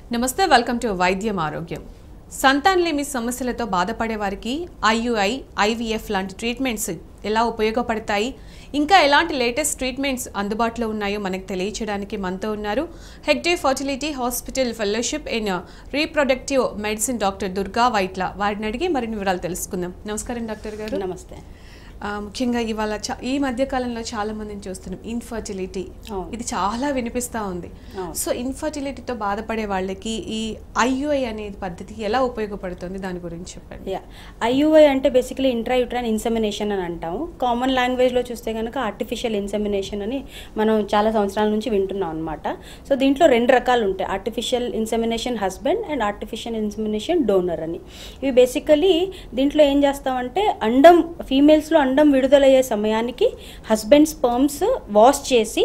నమస్తే welcome to వైద్యం ఆరోగ్యం. సంతానలేమి సమస్యలతో బాధపడే వారికి ఐయుఐ, ఐవీఎఫ్ లాంటి ట్రీట్మెంట్స్ ఎలా ఉపయోగపడతాయి, ఇంకా ఎలాంటి లేటెస్ట్ ట్రీట్మెంట్స్ అందుబాటులో ఉన్నాయో మనకు తెలియచేయడానికి మనతో ఉన్నారు Hegde fertility hospital fellowship in reproductive medicine doctor Durga Vaitla. వారిని అడిగి మరిన్ని వివరాలు తెలుసుకుందాం. నమస్కారం డాక్టర్ గారు. నమస్తే. ముఖ్యంగా ఇవాళ ఈ మధ్యకాలంలో చాలా మందిని చూస్తున్నాం, ఇన్ఫర్టిలిటీ ఇది చాలా వినిపిస్తూ ఉంది. సో ఇన్ఫర్టిలిటీతో బాధపడే వాళ్ళకి ఈ ఐయుఐ అనేది పద్ధతి ఎలా ఉపయోగపడుతుంది, దాని గురించి చెప్పండి. ఐయుఐ అంటే బేసికలీ ఇంట్రాయూట్రైన్ ఇన్సెమినేషన్ అని అంటాము. కామన్ లాంగ్వేజ్లో చూస్తే కనుక ఆర్టిఫిషియల్ ఇన్సెమినేషన్ అని మనం చాలా సంవత్సరాల నుంచి వింటున్నాం అనమాట. సో దీంట్లో రెండు రకాలు ఉంటాయి, artificial insemination husband and artificial insemination donor అని. ఇవి బేసికలీ దీంట్లో ఏం చేస్తామంటే ఫీమేల్స్లో అండం విడుదలయ్యే సమయానికి హస్బెండ్ స్పర్మ్స్ వాష్ చేసి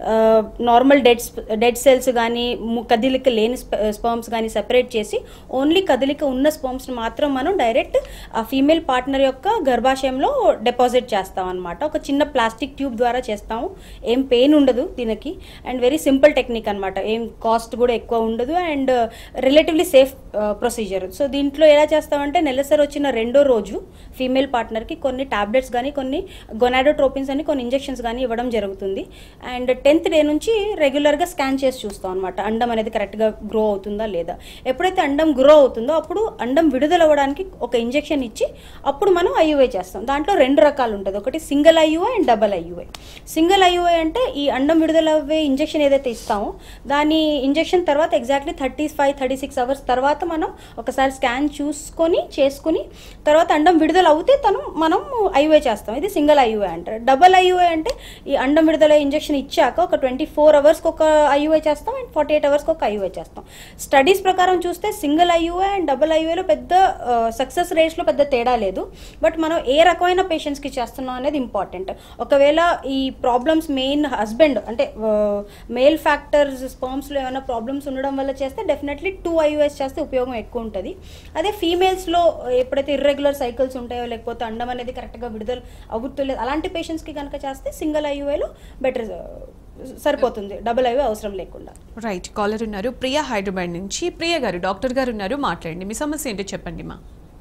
నార్మల్ డెడ్ సెల్స్ కానీ కదలిక లేని స్పర్మ్స్ కానీ సెపరేట్ చేసి ఓన్లీ కదలిక ఉన్న స్పర్మ్స్ని మాత్రం మనం డైరెక్ట్ ఆ ఫీమేల్ పార్ట్నర్ యొక్క గర్భాశయంలో డిపాజిట్ చేస్తాం అనమాట. ఒక చిన్న ప్లాస్టిక్ ట్యూబ్ ద్వారా చేస్తాము. ఏం పెయిన్ ఉండదు దీనికి అండ్ వెరీ సింపుల్ టెక్నిక్ అనమాట. ఏం కాస్ట్ కూడా ఎక్కువ ఉండదు and relatively safe procedure. So దీంట్లో ఎలా చేస్తామంటే నెలసరి వచ్చిన రెండో రోజు ఫీమేల్ పార్ట్నర్కి కొన్ని టాబ్లెట్స్ కానీ కొన్ని గొనాడోట్రోపిన్స్ అని కొన్ని ఇంజెక్షన్స్ కానీ ఇవ్వడం జరుగుతుంది. అండ్ 10th డే నుంచి రెగ్యులర్గా స్కాన్ చేసి చూస్తాం అనమాట, అండం అనేది కరెక్ట్గా గ్రో అవుతుందా లేదా. ఎప్పుడైతే అండం గ్రో అవుతుందో అప్పుడు అండం విడుదల అవ్వడానికి ఒక ఇంజెక్షన్ ఇచ్చి అప్పుడు మనం ఐయుఐ చేస్తాం. దాంట్లో రెండు రకాలు ఉంటుంది, ఒకటి single IUI and double IUI. Single IUI అంటే ఈ అండం విడుదల అవ్వే ఇంజెక్షన్ ఏదైతే ఇస్తామో దాని ఇంజెక్షన్ తర్వాత ఎగ్జాక్ట్లీ 35-36 అవర్స్ తర్వాత మనం ఒకసారి స్కాన్ చేసుకుని తర్వాత అండం విడుదల అవుతే మనం ఐయుఐ చేస్తాం. ఇది సింగిల్ ఐయుఐ అంటారు. డబల్ ఐయుఐ అంటే ఈ అండం విడుదల ఇంజెక్షన్ ఇచ్చాక ఒక 24 అవర్స్కి ఒక ఐయుఐ చేస్తాం అండ్ 48 అవర్స్కి ఒక ఐయుఐ చేస్తాం. స్టడీస్ ప్రకారం చూస్తే సింగిల్ ఐయుఐ అండ్ డబల్ ఐయుఐలో పెద్ద సక్సెస్ రేట్స్లో పెద్ద తేడా లేదు. బట్ మనం ఏ రకమైన పేషెంట్స్కి చేస్తున్నాం అనేది ఇంపార్టెంట్. ఒకవేళ ఈ ప్రాబ్లమ్స్ మెయిన్ హస్బెండ్ అంటే మేల్ ఫ్యాక్టర్స్ స్పర్మ్స్లో ఏమైనా ప్రాబ్లమ్స్ ఉండడం వల్ల చేస్తే డెఫినెట్లీ 2 ఐయుఐస్ చేస్తే ఉపయోగం ఎక్కువ ఉంటుంది. అదే ఫీమేల్స్లో ఎప్పుడైతే ఇర్రెగ్యులర్ సైకిల్స్ ఉంటాయో లేకపోతే అండం అనేది కరెక్ట్గా విడుదల అవుతులేదు అలాంటి పేషెంట్స్కి కనుక చేస్తే సింగిల్ ఐయుఐలో బెటర్ సరిపోతుంది, డబుల్ ఐయుఐ అవసరం లేకుండా. రైట్, కాలర్ ఉన్నారు ప్రియా హైదరాబాద్ నుంచి. ప్రియా గారు, డాక్టర్ గారు ఉన్నారు, మాట్లాడండి. మీ సమస్య ఏంటో చెప్పండి మా.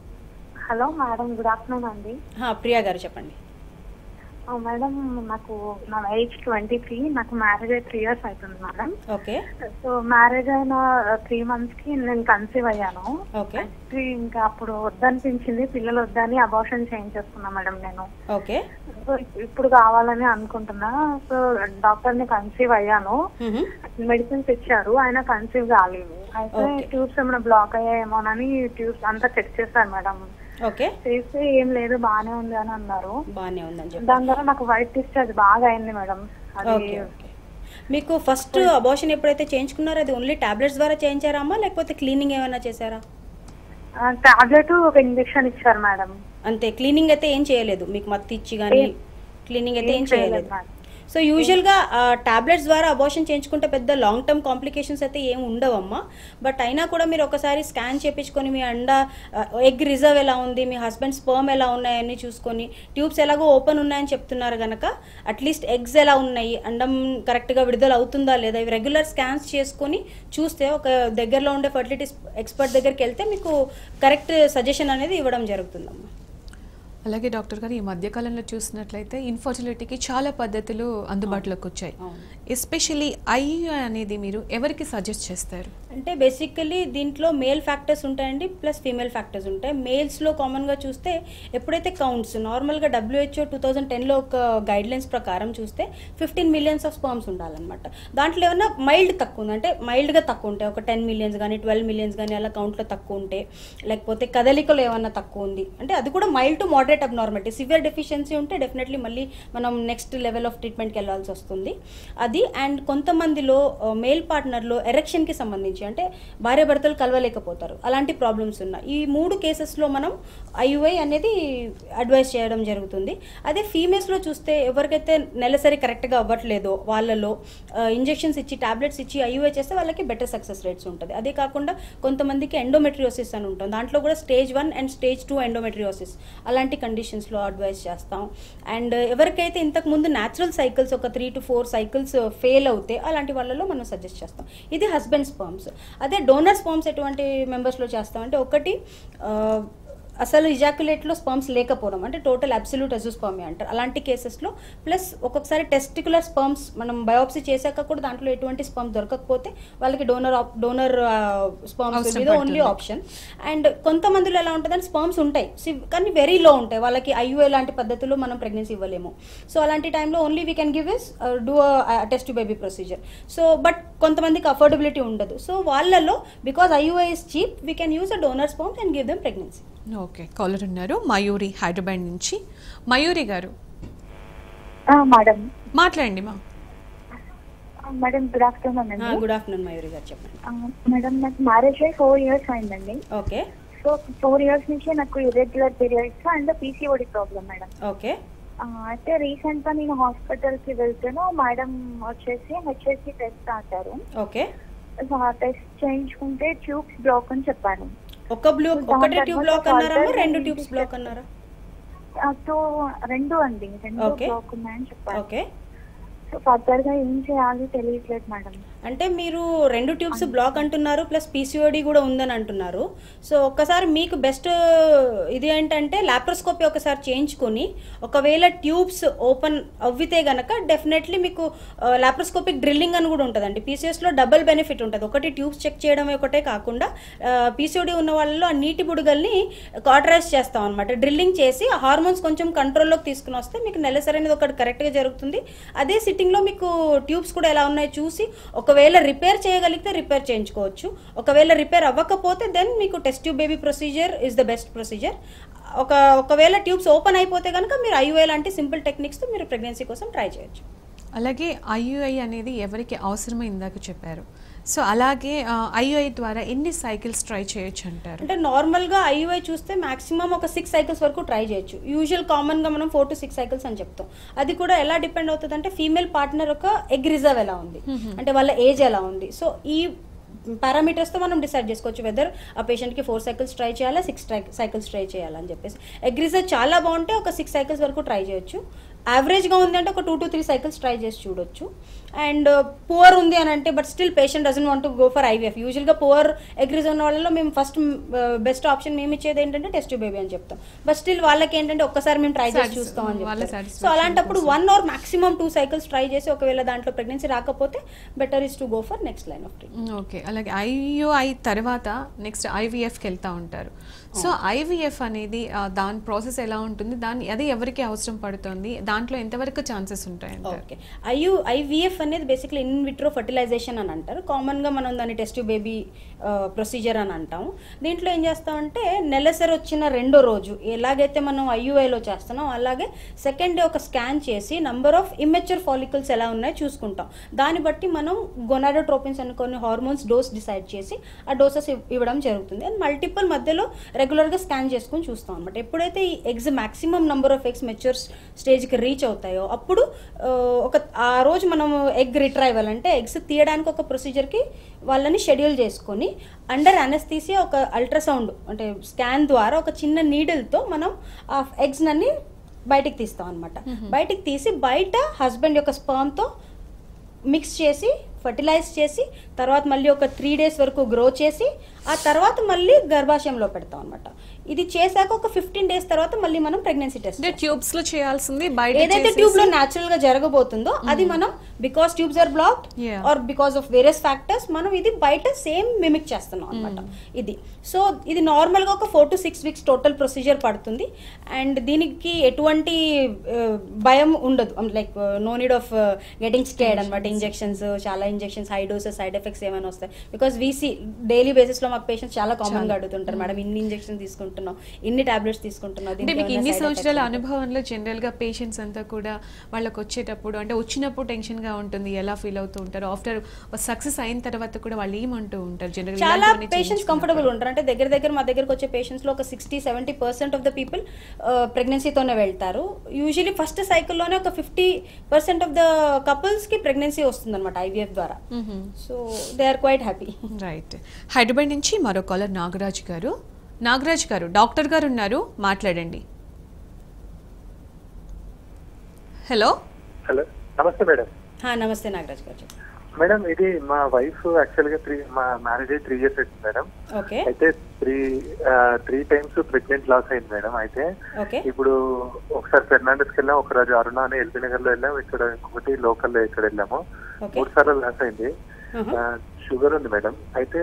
హలో మేడం, గుడ్ ఆఫ్టర్నూన్ అండి. ప్రియా గారు చెప్పండి. మేడం, నా ఏజ్ 23, నాకు మ్యారేజ్ అయ్యి 3 years అవుతుంది మేడం. ఓకే. సో మ్యారేజ్ అయిన 3 months కి నేను కన్సీవ్ అయ్యాను. ఓకే. ఇంకా అప్పుడు వద్దనిపించింది, పిల్లలు వద్దని అబార్షన్ చేయించేసుకున్నా మేడం నేను. ఓకే. సో ఇప్పుడు కావాలని అనుకుంటున్నా. సో డాక్టర్ ని కన్సీవ్ అయ్యాను, మెడిసిన్స్ ఇచ్చారు, ఆయన కన్సీవ్ కాలేదు. అయితే ట్యూబ్స్ ఏమైనా బ్లాక్ అయ్యాయేమోనని ట్యూబ్స్ అంతా చెక్ చేశారు మేడం. ఓకే. చేస్తే ఏం లేదు, బానే ఉంది అని అన్నారు. బానే ఉందని దాని ద్వారా నాకు వైట్ డిశ్చార్జ్ బాగా అయింది మేడం. మీకు ఫస్ట్ అబార్షన్ ఎప్పుడైతే చేయించుకున్నారో అది ఓన్లీ టాబ్లెట్స్ ద్వారా చేయించారమ్మా లేకపోతే క్లీనింగ్ ఏమైనా చేశారా? టాబ్లెట్ ఒక ఇంజెక్షన్ ఇచ్చారు మేడం. అంతే, క్లీనింగ్ అయితే ఏం చేయలేదు, మీకు మత్తు ఇచ్చి కానీ క్లీనింగ్ అయితే ఏం చేయలేదు. సో యూజువల్గా టాబ్లెట్స్ ద్వారా అబార్షన్ చేయించుకుంటే పెద్ద లాంగ్ టర్మ్ కాంప్లికేషన్స్ అయితే ఏమి ఉండవమ్మా. బట్ అయినా కూడా మీరు ఒకసారి స్కాన్ చేయించుకొని మీ ఎగ్ రిజర్వ్ ఎలా ఉంది, మీ హస్బెండ్ స్పర్మ్ ఎలా ఉన్నాయని చూసుకొని, ట్యూబ్స్ ఎలాగో ఓపెన్ ఉన్నాయని చెప్తున్నారు కనుక అట్లీస్ట్ ఎగ్స్ ఎలా ఉన్నాయి, అండం కరెక్ట్గా విడుదల అవుతుందా లేదా, ఇవి రెగ్యులర్ స్కాన్స్ చేసుకొని చూస్తే ఒక దగ్గరలో ఉండే ఫర్టిలిటీ ఎక్స్పర్ట్ దగ్గరికి వెళ్తే మీకు కరెక్ట్ సజెషన్ అనేది ఇవ్వడం జరుగుతుందమ్మా. అలాగే డాక్టర్ గారు, ఈ మధ్యకాలంలో చూసినట్లయితే ఇన్ఫర్టిలిటీకి చాలా పద్ధతులు అందుబాటులోకి వచ్చాయి. ఎస్పెషల్లీ ఐయుఐ అనేది మీరు ఎవరికి సజెస్ట్ చేస్తారు? అంటే బేసికలీ దీంట్లో మేల్ ఫ్యాక్టర్స్ ఉంటాయండి, ప్లస్ ఫీమేల్ ఫ్యాక్టర్స్ ఉంటాయి. మేల్స్లో కామన్గా చూస్తే ఎప్పుడైతే కౌంట్స్ నార్మల్గా WHO 2010లో ఒక గైడ్లైన్స్ ప్రకారం చూస్తే 15 millions ఆఫ్ స్పర్మ్స్ ఉండాలన్నమాట. దాంట్లో ఏమన్నా మైల్డ్ తక్కువ ఉంది అంటే మైల్డ్గా తక్కువ ఉంటాయి, ఒక 10 millions కానీ 12 millions కానీ అలా కౌంట్లో తక్కువ ఉంటే, లేకపోతే కదలికలో ఏమన్నా తక్కువ ఉంది అంటే అది కూడా mild to moderate abnormality. Severe deficiency ఉంటే డెఫినెట్లీ మళ్ళీ మనం నెక్స్ట్ లెవెల్ ఆఫ్ ట్రీట్మెంట్కి వెళ్ళాల్సి వస్తుంది అది. అండ్ కొంతమందిలో మేల్ పార్ట్నర్లో ఎరెక్షన్కి సంబంధించి అంటే భార్యాభర్తలు కలవలేకపోతారు, అలాంటి ప్రాబ్లమ్స్ ఉన్నాయి. ఈ 3 కేసెస్లో మనం ఐయుఐ అనేది అడ్వైస్ చేయడం జరుగుతుంది. అదే ఫీమేల్స్లో చూస్తే ఎవరికైతే నెలసరి కరెక్ట్గా అవ్వట్లేదో వాళ్ళలో ఇంజెక్షన్స్ ఇచ్చి టాబ్లెట్స్ ఇచ్చి ఐయుఐ చేస్తే వాళ్ళకి బెటర్ సక్సెస్ రేట్స్ ఉంటుంది. అదే కాకుండా కొంతమందికి ఎండోమెట్రియోసిస్ అని ఉంటుంది, దాంట్లో కూడా Stage 1 అండ్ Stage 2 ఎండోమెట్రియోసిస్ అలాంటి కండిషన్స్లో అడ్వైస్ చేస్తాం. అండ్ ఎవరికైతే ఇంతకుముందు న్యాచురల్ సైకిల్స్ ఒక 3 to 4 సైకిల్స్ ఫెయిల్ అవుతే అలాంటి వాళ్ళలో మనం సజెస్ట్ చేస్తాం. ఇది హస్బెండ్ స్పర్మ్స్. అదే డోనర్ స్పర్మ్స్ ఎటువంటి మెంబర్స్లో చేస్తామంటే ఒకటి అసలు ఇజాక్యులేట్లో స్పర్మ్స్ లేకపోవడం అంటే టోటల్ అబ్సల్యూట్ అజోస్పర్మియా అంటారు అలాంటి కేసెస్లో, ప్లస్ ఒక్కొక్కసారి టెస్టికులర్ స్పర్మ్స్ మనం బయోప్సీ చేశాక కూడా దాంట్లో ఎటువంటి స్పర్మ్స్ దొరకకపోతే వాళ్ళకి డోనర్ స్పర్మ్స్ మీద ఓన్లీ ఆప్షన్. అండ్ కొంతమందిలో ఎలా ఉంటుందంటే స్పర్మ్స్ ఉంటాయి కానీ వెరీ లో ఉంటాయి, వాళ్ళకి ఐయుఐ లాంటి పద్ధతుల్లో మనం ప్రెగ్నెన్సీ ఇవ్వలేము. సో అలాంటి టైంలో only we can give is do test tube baby procedure. So but కొంతమందికి అఫోర్డబిలిటీ ఉండదు, సో వాళ్ళలో because IUI is cheap we can use a donor sperms and give them pregnancy. Okay, caller ఉన్నారు మయూరి హైదరాబాద్ నుంచి. మయూరి గారు madam మాట్లాడండి మా. Madam good afternoon అండి. Good afternoon Mayuri గారు, చెప్పండి. మేడం నాకు మ్యారేజ్ అయ్యి 4 years అయిందండి. ఓకే. సో 4 years నుంచి నాకు irregular periods and PCOD problem madam. Okay. అయితే రీసెంట్ గా నేను హాస్పిటల్ కి వెళ్తాను, మేడం వచ్చేసి హెచ్ఎస్సి టెస్ట్ అంటారు. ఓకే. టెస్ట్ చేయించుకుంటే ట్యూబ్స్ బ్లాక్ అని చెప్పాను. ఒకటే ట్యూబ్ బ్లాక్ అన్నారా, 2 ట్యూబ్స్ బ్లాక్ అన్నారా? రెండు అండి, 2 బ్లాక్ ఉన్నాయని చెప్పారు. ఓకే. సో ఫర్దర్ గా ఏం చేయాలి తెలియట్లేదు మేడం. అంటే మీరు 2 ట్యూబ్స్ బ్లాక్ అంటున్నారు ప్లస్ పీసీఓడి కూడా ఉందని అంటున్నారు. సో ఒక్కసారి మీకు బెస్ట్ ఇది ఏంటంటే లాప్రోస్కోపీ ఒకసారి చేయించుకొని ఒకవేళ ట్యూబ్స్ ఓపెన్ అవ్వితే గనక డెఫినెట్లీ మీకు లాప్రోస్కోపిక్ డ్రిల్లింగ్ అని కూడా ఉంటుందండి. పీసీఎస్లో డబుల్ బెనిఫిట్ ఉంటుంది, ఒకటి ట్యూబ్స్ చెక్ చేయడం ఒకటే కాకుండా పీసీఓడి ఉన్న వాళ్ళలో ఆ నీటి బుడగల్ని కాటరైజ్ చేస్తాం అనమాట. డ్రిల్లింగ్ చేసి ఆ హార్మోన్స్ కొంచెం కంట్రోల్లోకి తీసుకుని వస్తే మీకు నెలసరి అనేది ఒకటి కరెక్ట్గా జరుగుతుంది. అదే సిట్టింగ్లో మీకు ట్యూబ్స్ కూడా ఎలా ఉన్నాయో చూసి ఒకవేళ రిపేర్ చేయగలిగితే రిపేర్ చేయించుకోవచ్చు, ఒకవేళ రిపేర్ అవ్వకపోతే దెన్ మీకు test tube baby procedure is the best procedure. ఒకవేళ ట్యూబ్స్ ఓపెన్ అయిపోతే కనుక మీరు ఐయుఐ లాంటి సింపుల్ టెక్నిక్స్తో మీరు ప్రెగ్నెన్సీ కోసం ట్రై చేయొచ్చు. అలాగే ఐయుఐ అనేది ఎవరికి అవసరమో ఇందాక చెప్పారు. సో అలాగే ఐయుఐ ద్వారా ఎన్ని సైకిల్స్ ట్రై చేయొచ్చు అంటారు? అంటే నార్మల్గా ఐయుఐ చూస్తే మాక్సిమం ఒక 6 సైకిల్స్ వరకు ట్రై చేయొచ్చు. యూజువల్ కామన్గా మనం 4 to 6 సైకిల్స్ అని చెప్తాం. అది కూడా ఎలా డిపెండ్ అవుతుంది అంటే ఫీమేల్ పార్ట్నర్ ఒక ఎగ్ రిజర్వ్ ఎలా ఉంది, అంటే వాళ్ళ ఏజ్ ఎలా ఉంది. సో ఈ పారామీటర్స్తో మనం డిసైడ్ చేసుకోవచ్చు వెదర్ ఆ పేషెంట్కి 4 సైకిల్స్ ట్రై చేయాలా, 6 సైకిల్స్ ట్రై చేయాలని చెప్పేసి. ఎగ్ రిజర్వ్ చాలా బాగుంటే ఒక 6 సైకిల్స్ వరకు ట్రై చేయొచ్చు. యావరేజ్గా ఉంది అంటే ఒక 2 to 3 సైకిల్స్ ట్రై చేసి చూడొచ్చు. అండ్ పువర్ ఉంది అని అంటే but still patient doesn't want to go for IVF. యూజువల్గా పువర్ ఎగ్రీస్ ఉన్న వాళ్ళలో మేము ఫస్ట్ బెస్ట్ ఆప్షన్ మేము ఇచ్చేది ఏంటంటే టెస్ట్ ట్యూబ్ బేబీ అని చెప్తాం. బట్ స్టిల్ వాళ్ళకి ఏంటంటే ఒక్కసారి మేము ట్రై చేసి చూస్తాం అని చెప్తాం. సో అలాంటప్పుడు 1 or maximum 2 సైకిల్స్ ట్రై చేసి ఒకవేళ దాంట్లో ప్రెగ్నెన్సీ రాకపోతే better is to go for next line of treatment. Okay. అలాగే ఐయుఐ తర్వాత నెక్స్ట్ ఐవీఎఫ్కి వెళ్తూ ఉంటారు. సో ఐవీఎఫ్ అనేది దాని ప్రాసెస్ ఎలా ఉంటుంది, అది ఎవరికి అవసరం పడుతుంది, దాంట్లో ఎంతవరకు ఛాన్సెస్ ఉంటాయి? ఓకే. ఐవీఎఫ్ అనేది బేసిక్లీ ఇన్ విట్రో ఫర్టిలైజేషన్ అని అంటారు. కామన్గా మనం దాన్ని టెస్ట్ ట్యూబ్ బేబీ ప్రొసీజర్ అని అంటాము. దీంట్లో ఏం చేస్తామంటే నెలసరి వచ్చిన 2వ రోజు ఎలాగైతే మనం ఐయుఐలో చేస్తున్నాం అలాగే సెకండ్ డే ఒక స్కాన్ చేసి నంబర్ ఆఫ్ ఇమ్మెచ్యూర్ ఫాలికల్స్ ఎలా ఉన్నాయో చూసుకుంటాం. దాన్ని బట్టి మనం గొనాడోట్రోపిన్స్ అని కొన్ని హార్మోన్స్ డోస్ డిసైడ్ చేసి ఆ డోసెస్ ఇవ్వడం జరుగుతుంది. అండ్ మల్టిపుల్ మధ్యలో రెగ్యులర్గా స్కాన్ చేసుకొని చూస్తాం అనమాట. ఎప్పుడైతే ఈ eggs maximum number of eggs mature స్టేజ్కి రీచ్ అవుతాయో అప్పుడు ఆ రోజు మనం ఎగ్ రిట్రైవల్ అంటే ఎగ్స్ తీయడానికి ఒక ప్రొసీజర్కి వాళ్ళని షెడ్యూల్ చేసుకొని అండర్ అనస్థీసియా ఒక అల్ట్రాసౌండ్ అంటే స్కాన్ ద్వారా ఒక చిన్న నీడిల్తో మనం ఆ ఎగ్స్ అన్ని బయటికి తీస్తాం అనమాట. బయటికి తీసి బయట హస్బెండ్ యొక్క స్పర్మ్తో మిక్స్ చేసి ఫర్టిలైజ్ చేసి తర్వాత మళ్ళీ ఒక 3 days వరకు గ్రో చేసి ఆ తర్వాత మళ్ళీ గర్భాశయంలో పెడతాం అనమాట. ఇది చేశాక ఒక 15 days తర్వాత మళ్ళీ మనం ప్రెగ్నెన్సీ టెస్ట్ ట్యూబ్స్ లో చేయాల్సింది ఏదైతే ట్యూబ్ లో న్యాచురల్ గా జరగబోతుందో అది మనం because tubes are blocked or because of various factors మనం ఇది బయట సేమ్ మిమిక్ చేస్తున్నాం అనమాట. ఇది సో ఇది నార్మల్ గా ఒక 4 to 6 weeks టోటల్ ప్రొసీజర్ పడుతుంది. అండ్ దీనికి ఎటువంటి భయం ఉండదు, like no need of getting scared అనమాట. ఇంజెక్షన్స్ చాలా injections high doses side effects ఏమైనా వస్తాయి బికాస్ వీసీ డైలీ బేసిస్ లో మాకు పేషెంట్స్ చాలా కామన్ గా అడుగుతుంటారు, మేడం ఇన్ని ఇంజెక్షన్ తీసుకుంటున్నాం, ఇన్ని టాబ్లెట్స్ తీసుకుంటున్నాం. ఇన్ని సంవత్సరాల అనుభవంలో జనరల్ గా పేషెంట్స్ అంతా కూడా వాళ్ళకి వచ్చేటప్పుడు అంటే వచ్చినప్పుడు టెన్షన్ గా ఉంటుంది, ఎలా ఫీల్ అవుతూ ఉంటారు, ఆఫ్టర్ సక్సెస్ అయిన తర్వాత కూడా వాళ్ళు ఏమంటూ ఉంటారు? జనరల్ చాలా పేషెంట్స్ కంఫర్టబుల్ ఉంటారు. అంటే దగ్గర మా దగ్గరకు వచ్చే పేషెంట్స్ లో ఒక 60-70% ఆఫ్ ద పీపుల్ ప్రెగ్నెన్సీతోనే వెళ్తారు. యూజువలీ ఫస్ట్ సైకిల్లోనే ఒక 50% ఆఫ్ ద కపుల్స్ కి ప్రెగ్నెన్సీ వస్తుంది అనమాట ఐవీఎఫ్ ద్వారా. So they are quite happy. Right. Hyderabad నుంచి మరో కాలర్ నాగరాజ్ గారు. నాగరాజ్ గారు, డాక్టర్ గారు ఉన్నారు, మాట్లాడండి. హలో. హలో, నమస్తే మేడం. నమస్తే నాగరాజ్ గారు. మేడం ఇది మా వైఫ్ యాక్చువల్ గా మా మ్యారేజ్ అయ్యి 3 years అయింది మేడం. అయితే త్రీ టైమ్స్ ప్రెగ్నెంట్ లాస్ అయింది మేడం. అయితే ఇప్పుడు ఒకసారి ఫెర్నాండస్ కి వెళ్ళాం, ఒక రోజు అరుణ అని ఎల్బీ నగర్ లో వెళ్ళాం, ఇక్కడ ఇంకొకటి లోకల్ లో ఇక్కడ వెళ్ళాము. 3 సార్లు లాస్ అయింది. షుగర్ ఉంది మేడం. అయితే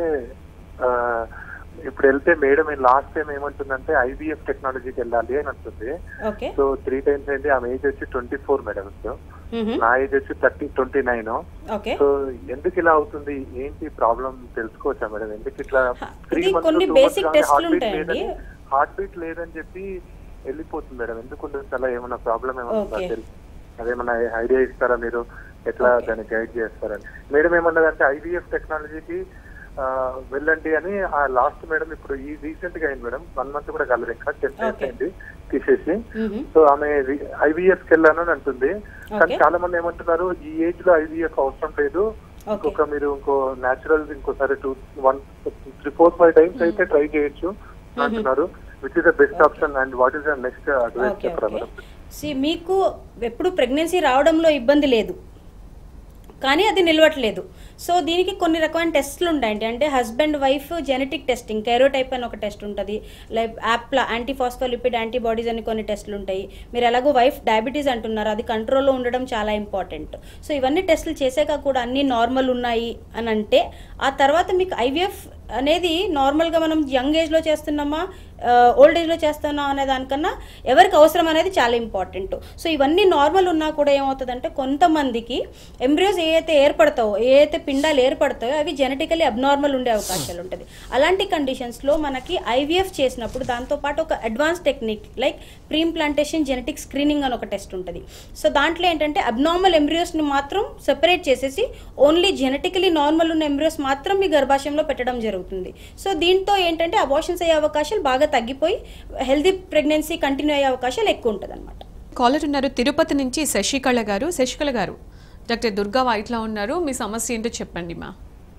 ఇప్పుడు వెళ్తే మేడం లాస్ట్ టైం ఏమంటుందంటే ఐవీఎఫ్ టెక్నాలజీకి వెళ్ళాలి అని అంటుంది. సో 3 times అయింది. ఆమె ఏజ్ వచ్చి 24 మేడం. నా ఏజ్ వచ్చి 29. సో ఎందుకు ఇలా అవుతుంది, ఏంటి ప్రాబ్లం తెలుసుకోవచ్చా మేడం? ఎందుకు ఇట్లా 3 months హార్ట్ బీట్ లేదని చెప్పి వెళ్ళిపోతుంది మేడం? ఎందుకు అలా ఏమన్నా ప్రాబ్లం ఏమన్నా తెలుసు? అదేమన్నా ఐడియా ఇస్తారా మీరు, ఎట్లా దాన్ని గైడ్ చేస్తారని? మేడం ఏమన్నదంటే ఐవీఎఫ్ టెక్నాలజీకి వెళ్ళండి అని. ఆ లాస్ట్ మేడం ఇప్పుడు ఈ రీసెంట్ గా అయింది మేడం, 1 month కూడా కలరు, ఇంకా 10 days అయింది తీసేసి. సో ఆమె ఐవీఎఫ్ కి వెళ్ళాను అని అంటుంది. కానీ చాలా మంది ఏమంటున్నారు, ఈ ఏజ్ లో ఐవీఎఫ్ అవసరం లేదు, ఇంకొక మీరు ఇంకో న్యాచురల్ ఇంకోసారి 2, 1, 3, 4, 5 times అయితే ట్రై చేయొచ్చు అంటున్నారు. Which is the best option and what is the next advice చెప్పరా మేడం? మీకు ఎప్పుడు ప్రెగ్నెన్సీ రావడంలో ఇబ్బంది లేదు, కానీ అది నిలవట్లేదు. సో దీనికి కొన్ని రకమైన టెస్ట్లు ఉంటాయండి. అంటే husband wife genetic testing, karyotype అని ఒక టెస్ట్ ఉంటుంది, లైక్ యాప్లా యాంటీఫాస్ఫోలిపిడ్ యాంటీబాడీస్ అని కొన్ని టెస్టులు ఉంటాయి. మీరు ఎలాగో వైఫ్ డయాబెటీస్ అంటున్నారు, అది కంట్రోల్లో ఉండడం చాలా ఇంపార్టెంట్. సో ఇవన్నీ టెస్టులు చేసాక కూడా అన్నీ నార్మల్ ఉన్నాయి అని అంటే ఆ తర్వాత మీకు ఐవీఎఫ్ అనేది నార్మల్గా మనం యంగ్ ఏజ్లో చేస్తున్నామా ఓల్డ్ ఏజ్లో చేస్తున్నాం అనే దానికన్నా ఎవరికి అవసరం అనేది చాలా ఇంపార్టెంట్. సో ఇవన్నీ నార్మల్ ఉన్నా కూడా ఏమవుతుందంటే కొంతమందికి ఎంబ్రియోస్ ఏదైతే పిండాలు ఏర్పడతాయో అవి జెనెటికలీ అబ్నార్మల్ ఉండే అవకాశాలు ఉంటుంది. అలాంటి కండిషన్స్లో మనకి ఐవీఎఫ్ చేసినప్పుడు దాంతోపాటు ఒక advance technique like preimplantation genetic screening అని ఒక టెస్ట్ ఉంటుంది. సో దాంట్లో ఏంటంటే అబ్నార్మల్ ఎంబ్రియోస్ని మాత్రం సెపరేట్ చేసేసి ఓన్లీ జెనెటికలీ నార్మల్ ఉన్న ఎంబ్రియోస్ మాత్రం మీ గర్భాశయంలో పెట్టడం జరుగుతుంది. సో దీంతో ఏంటంటే అబార్షన్స్ అయ్యే అవకాశాలు బాగా తగ్గిపోయి హెల్దీ ప్రెగ్నెన్సీ కంటిన్యూ అయ్యే అవకాశాలు ఎక్కువ ఉంటుంది అనమాట. కాలర్ ఉన్నారు తిరుపతి నుంచి శశికళ గారు. శశికళ గారు, డాక్టర్ దుర్గా వైట్లా ఉన్నారు, మీ సమస్య ఏంటో చెప్పండి మా.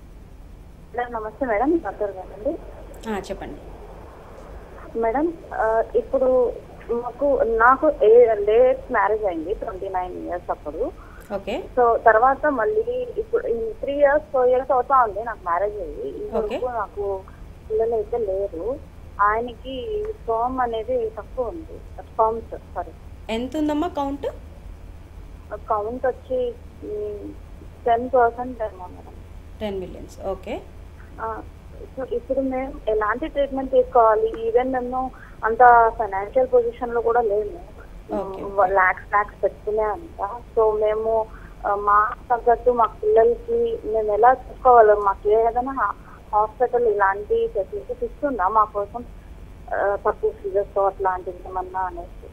నమస్తే మేడం, డాక్టర్ గారండి. చెప్పండి మేడం. ఇప్పుడు నాకు లేట్ మ్యారేజ్ అయింది, 29 years అప్పుడు. ఓకే. సో తర్వాత మళ్ళీ ఇప్పుడు 3 years 4 years అవుతా ఉంది నాకు మ్యారేజ్ అయ్యి. ఇంతవరకు నాకు పిల్లలు అయితే లేరు. ఆయనకి స్పర్మ్ అనేది తక్కువ ఉంది. స్పర్మ్స్ ఎంత ఉందమ్మా కౌంట్? కౌంట్ వచ్చి 10% ఏమో మేడం. 10 million. ఓకే. సో ఇప్పుడు మేము ఎలాంటి ట్రీట్మెంట్ తీసుకోవాలి? ఈవెన్ మేము అంత ఫైనాన్షియల్ పొజిషన్ లో కూడా లేము, లాక్స్ పెట్టుకునే అంత. సో మేము మా తగ్గట్టు మా పిల్లలకి మేము ఎలా చూసుకోవాలి? మాకు ఏదైనా హాస్పిటల్ ఇలాంటి ఫెసిలిటీస్ ఇస్తుందా మా కోసం, తక్కువ ఫీజెస్ అట్లాంటివి ఏమన్నా అనేసి?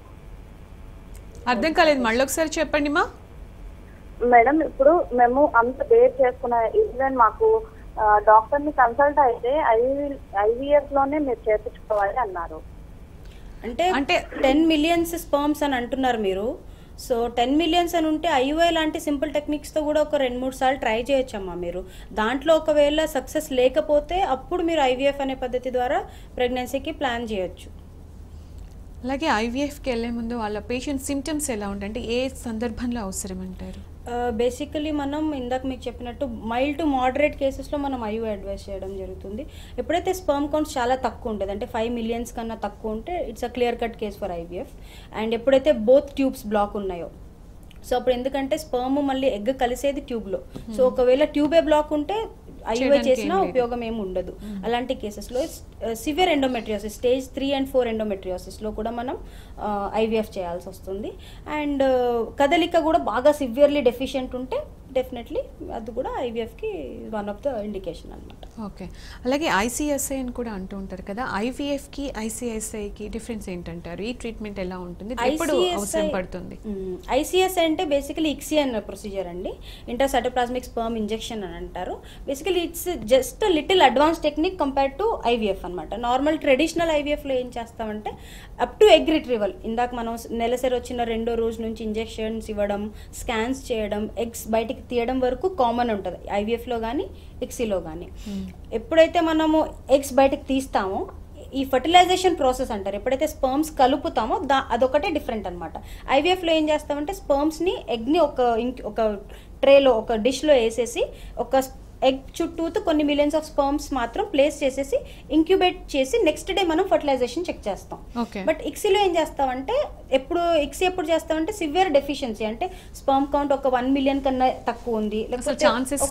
అర్థం కాలేదు, మళ్ళీ ఒకసారి చెప్పండి మా. మేడం ఇప్పుడు మేము అంత బేర్ చేసుకున్న ఈవెన్ మాకు డాక్టర్ ని కన్సల్ట్ అయితే ఐవీఎఫ్ లోనే మీరు చేర్పించుకోవాలి అన్నారు. అంటే 10 million స్పర్మ్స్ అని అంటున్నారు మీరు. సో 10 million అని ఉంటే ఐయుఐ లాంటి సింపుల్ టెక్నిక్స్తో కూడా ఒక 2-3 సార్లు ట్రై చేయొచ్చమ్మా మీరు. దాంట్లో ఒకవేళ సక్సెస్ లేకపోతే అప్పుడు మీరు ఐవీఎఫ్ అనే పద్ధతి ద్వారా ప్రెగ్నెన్సీకి ప్లాన్ చేయొచ్చు. అలాగే ఐవీఎఫ్కి వెళ్ళే ముందు వాళ్ళ పేషెంట్ సిమ్టమ్స్ ఎలా ఉంటాయి, అంటే ఏ సందర్భంలో అవసరం అంటారు? బేసికలీ మనం ఇందాక మీకు చెప్పినట్టు మైల్డ్ టు మోడరేట్ కేసెస్లో మనం ఐయుఐ అడ్వైస్ చేయడం జరుగుతుంది. ఎప్పుడైతే స్పర్మ్ కౌంట్స్ చాలా తక్కువ ఉంటుంది, అంటే 5 million కన్నా తక్కువ ఉంటే it's a clear cut case for IVF. And ఎప్పుడైతే బోత్ ట్యూబ్స్ బ్లాక్ ఉన్నాయో, సో అప్పుడు ఎందుకంటే స్పర్మ్ మళ్ళీ ఎగ్ కలిసేది ట్యూబ్లో, సో ఒకవేళ ట్యూబే బ్లాక్ ఉంటే ఐయుఐ చేసినా ఉపయోగం ఏమి ఉండదు. అలాంటి కేసెస్లో సివియర్ ఎండోమెట్రియోసిస్ స్టేజ్ 3 and 4 ఎండోమెట్రియోసిస్లో కూడా మనం ఐవీఎఫ్ చేయాల్సి వస్తుంది. అండ్ కదలిక కూడా బాగా సివియర్లీ డెఫిషియెంట్ ఉంటే డెఫినెట్లీ అది కూడా ఐవీఎఫ్కి వన్ ఆఫ్ ద ఇండికేషన్ అనమాట. ఓకే. అలాగే ఐసిఎస్ఐ అని కూడా అంటూ ఉంటారు కదా, ఐవీఎఫ్కి ఐసిఎస్ఐకి డిఫరెన్స్ ఏంటంటారు? ఈ ట్రీట్మెంట్ ఎలా ఉంటుంది, ఎప్పుడు అవసరం పడుతుంది? ఐసిఎస్ఐ అంటే బేసికలీ ఇక్సియన్ ప్రొసీజర్ అండి, ఇంట్రాసైటోప్లాస్మిక్ స్పర్మ్ ఇంజెక్షన్ అని అంటారు. Basically it's just little advance technique compared to IVF అనమాట. నార్మల్ ట్రెడిషనల్ ఐవీఎఫ్లో ఏం చేస్తామంటే అప్ టు ఎగ్ రిట్రీవల్, ఇందాక మనం నెలసరి వచ్చిన 2వ రోజు నుంచి ఇంజెక్షన్స్ ఇవ్వడం, స్కాన్స్ చేయడం, ఎగ్స్ బయటికి తీయడం వరకు కామన్ ఉంటుంది ఐవీఎఫ్లో కానీ ఇక్సీలో కానీ. ఎప్పుడైతే మనము ఎగ్స్ బయటకు తీస్తామో ఈ ఫర్టిలైజేషన్ ప్రాసెస్ అంటారు, ఎప్పుడైతే స్పర్మ్స్ కలుపుతామో అదొకటే డిఫరెంట్ అనమాట. ఐవీఎఫ్లో ఏం చేస్తామంటే స్పర్మ్స్ని ఎగ్ని ఒక ట్రేలో ఒక డిష్లో వేసేసి ఒక ఎగ్ చుట్టూతో కొన్ని మిలియన్స్ ఆఫ్ స్పర్మ్స్ మాత్రం ప్లేస్ చేసేసి ఇంక్యుబేట్ చేసి నెక్స్ట్ డే మనం ఫర్టిలైజేషన్ చెక్ చేస్తాం. బట్ ఇక్సీలో ఏం చేస్తామంటే ఎప్పుడు చేస్తామంటే సివియర్ డెఫిషియన్సీ, అంటే స్పర్మ్ కౌంట్ ఒక 1 మిలియన్ కన్నా తక్కువ ఉంది, లేకపోతే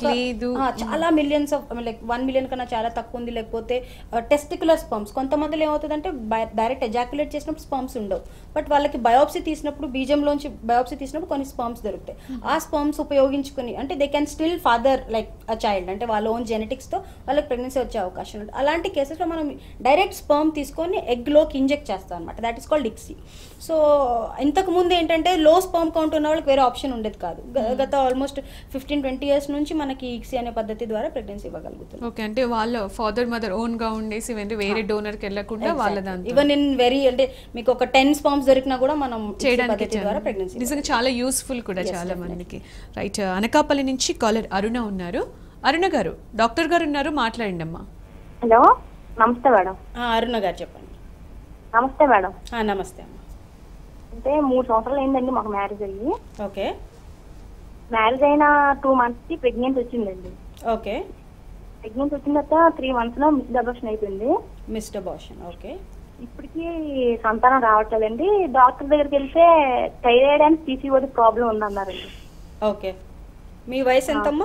చాలా మిలియన్స్ ఆఫ్ లైక్ 1 మిలియన్ కన్నా చాలా తక్కువ ఉంది, లేకపోతే టెస్టికులర్ స్పర్మ్స్. కొంతమందిలో ఏమవుతుందంటే డైరెక్ట్ ఎజాక్యులేట్ చేసినప్పుడు స్పర్మ్స్ ఉండవు, బట్ వాళ్ళకి బయోప్సీ తీసినప్పుడు బీజంలోంచి బయోప్సీ తీసినప్పుడు కొన్ని స్పర్మ్స్ దొరుకుతాయి. ఆ స్పర్మ్స్ ఉపయోగించుకుని అంటే they can still father like a child, అంటే వాళ్ళ ఓన్ జెనెటిక్స్తో వాళ్ళకి ప్రెగ్నెన్సీ వచ్చే అవకాశం ఉంటుంది. అలాంటి కేసెస్లో మనం డైరెక్ట్ స్పర్మ్ తీసుకొని ఎగ్లోకి ఇంజెక్ట్ చేస్తాం అనమాట. That is called ICSI. So ఇంతకు ముందు ఏంటంటే లో స్పర్మ్ కౌంట్ ఉన్న వాళ్ళకి వేరే ఆప్షన్ ఉండేది కాదు. గత ఆల్మోస్ట్ 15-20 years నుంచి మనకి ఇక్సీ అనే పద్ధతి ద్వారా ప్రెగ్నెన్సీ ఇవ్వగలుగుతుంది. ఓకే, అంటే వాళ్ళ ఫాదర్ మదర్ ఓన్ గా ఉండేసి వేరే డోనర్కి వెళ్ళకుండా వాళ్ళ దాంట్లో ఈవెన్ ఇన్ వెరీ అంటే మీకు ఒక 10 స్పర్మ్స్ దొరికినా కూడా మనం చేయడానికి ద్వారా ప్రెగ్నెన్సీ నిజంగా చాలా యూస్ఫుల్ కూడా చాలా మందికి. రైట్, అనకాపల్లి నుంచి కాలర్ అరుణ ఉన్నారు. అరుణ గారు, డాక్టర్ గారు ఉన్నారు, మాట్లాడండి అమ్మా. హలో, నమస్తే మేడం. అరుణ గారు చెప్పండి. నమస్తే మేడం. నమస్తే అమ్మా. అంటే 3 సంవత్సరాలు అయిందండి మాకు మ్యారేజ్ అయ్యి. ఓకే. మ్యారేజ్ అయిన 2 months కి ప్రెగ్నెన్సీ వచ్చిందండి. ఓకే. ప్రెగ్నెన్సీ వచ్చిన తర్వాత 3 months లో మిస్డ్ అబార్షన్ అయిపోయింది. Missed abortion, okay. ఇప్పటికి సంతానం రావట్లేదండి. డాక్టర్ దగ్గరికి వెళ్తే థైరాయిడ్ అండ్ పీసీఓడి ప్రాబ్లం ఉందన్నారండి. ఓకే. మీ వయసు ఎంతమ్మా?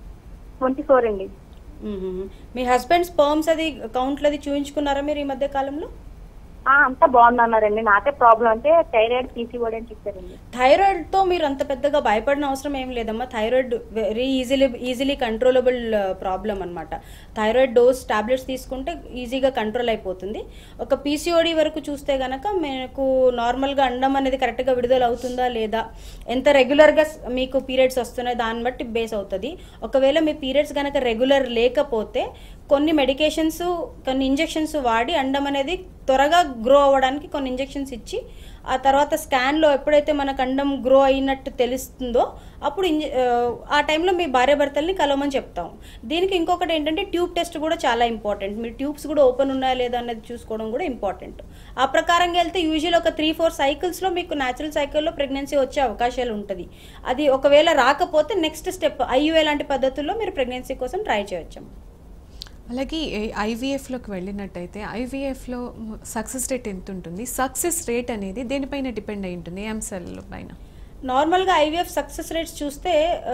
24 అండి. మీ హస్బెండ్ స్పర్మ్స్ అది కౌంట్లు అది చూపించుకున్నారా మీరు ఈ మధ్య కాలంలో? అంతా బాగుంది అన్నారండి. నాకే ప్రాబ్లం అంటే థైరాయిడ్ పీసీఓడి అని చెప్పారండి. థైరాయిడ్ తో మీరు అంత పెద్దగా భయపడిన అవసరం ఏం లేదమ్మా. Thyroid very easily controllable problem అనమాట. థైరాయిడ్ డోస్ టాబ్లెట్స్ తీసుకుంటే ఈజీగా కంట్రోల్ అయిపోతుంది. ఒక పీసీఓడి వరకు చూస్తే గనక మీకు నార్మల్గా అండం అనేది కరెక్ట్గా విడుదల అవుతుందా లేదా, ఎంత రెగ్యులర్గా మీకు పీరియడ్స్ వస్తున్నాయి దాన్ని బట్టి బేస్ అవుతుంది. ఒకవేళ మీ పీరియడ్స్ కనుక రెగ్యులర్ లేకపోతే కొన్ని మెడికేషన్స్ కొన్ని ఇంజెక్షన్స్ వాడి అండం అనేది త్వరగా గ్రో అవ్వడానికి కొన్ని ఇంజెక్షన్స్ ఇచ్చి ఆ తర్వాత స్కాన్లో ఎప్పుడైతే మనకు అండం గ్రో అయినట్టు తెలుస్తుందో అప్పుడు ఆ టైంలో మీ భార్యాభర్తల్ని కలవమని చెప్తాం. దీనికి ఇంకొకటి ఏంటంటే ట్యూబ్ టెస్ట్ కూడా చాలా ఇంపార్టెంట్. మీరు ట్యూబ్స్ కూడా ఓపెన్ ఉన్నాయా లేదా అనేది చూసుకోవడం కూడా ఇంపార్టెంట్. ఆ ప్రకారంగా వెళ్తే యూజువల్ ఒక 3-4 cyclesలో మీకు న్యాచురల్ సైకిల్లో ప్రెగ్నెన్సీ వచ్చే అవకాశాలు ఉంటుంది. అది ఒకవేళ రాకపోతే నెక్స్ట్ స్టెప్ ఐయుఏ లాంటి పద్ధతుల్లో మీరు ప్రెగ్నెన్సీ కోసం ట్రై చేయొచ్చు. అలాగే ఐవీఎఫ్లోకి వెళ్ళినట్టయితే ఐవీఎఫ్లో సక్సెస్ రేట్ ఎంత ఉంటుంది? సక్సెస్ రేట్ అనేది దేనిపైన డిపెండ్ అయి ఉంటుంది? ఏ అంశాల పైన? నార్మల్గా ఐవీఎఫ్ సక్సెస్ రేట్స్ చూస్తే